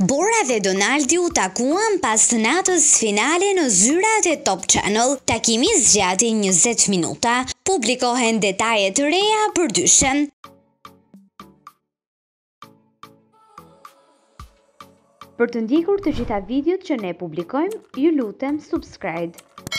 Bora dhe Donaldi u takuan pas të natës finale në zyrat e Top Channel. Takimi zgjati 20 minuta. Publikohen detaje të reja për dyshen. Për të ndjekur të gjitha videot që ne publikojmë, ju lutem subscribe.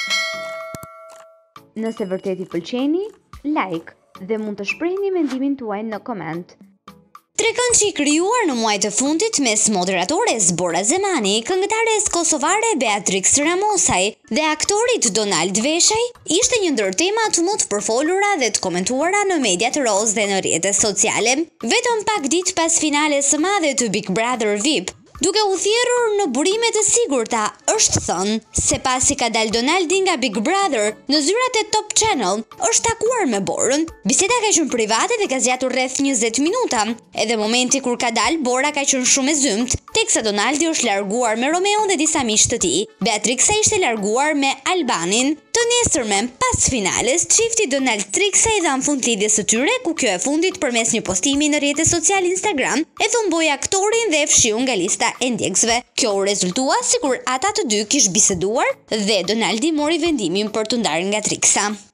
Nëse vërtet i pëlqeni, like dhe mund të shprehni mendimin tuaj në koment. Trekëndshi i krijuar në muajt të fundit mes moderatores Bora Zemani, këngëtares kosovare Beatrix Ramosaj dhe aktorit Donald Veshaj, ishte një ndër temat më të përfolura dhe të komentuara në mediat roz dhe në rrjetet sociale. Vetëm pak ditë pas finales së madhe të Big Brother VIP, duke u thjerrur në burime të sigurta, është thënë se pasi ka dalë Donaldi nga Big Brother në zyrat e Top Channel, është takuar me Borën. Biseda ka qenë private dhe ka zgjatur rreth 20 minuta. Edhe momenti kur ka dalë, Bora ka qenë shumë e zymt, teksa Donaldi është larguar me Romeon dhe disa miq të tij. Beatrixa ishte larguar me Albanin. Të nesërmen, pas finales, çifti Donald Trixaj dhan fund lidhjes së tyre, ku kjo e fundit përmes një postimi në rrjetet sociale Instagram, e thumboi aktorin dhe e fshiu nga lista e ndjekësve. Kjo u rezultua sikur ata të dy kish biseduar dhe Donaldi mori vendimin për të ndarë nga Trixa.